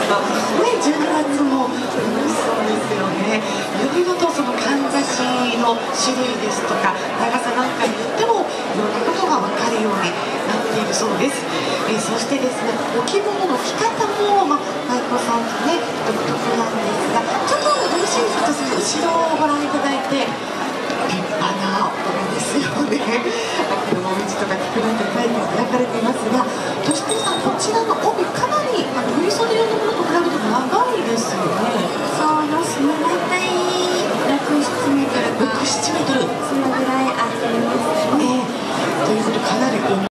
ど、ね、12月も楽しそうですよね。いろいろとそのかんざしの種類ですとか長さなんかによってもいろんなことが分かるようになっているそうです。そしてですね、お着物の着方も、舞妓さんね、独特なんですが、ちょっとよろしいですか、後ろをご覧いただ